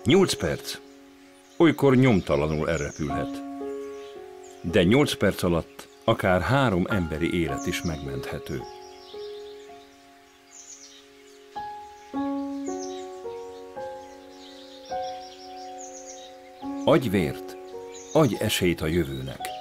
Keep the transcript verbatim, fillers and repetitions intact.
Nyolc perc olykor nyomtalanul elrepülhet, de nyolc perc alatt akár három emberi élet is megmenthető. Adj vért, adj esélyt a jövőnek.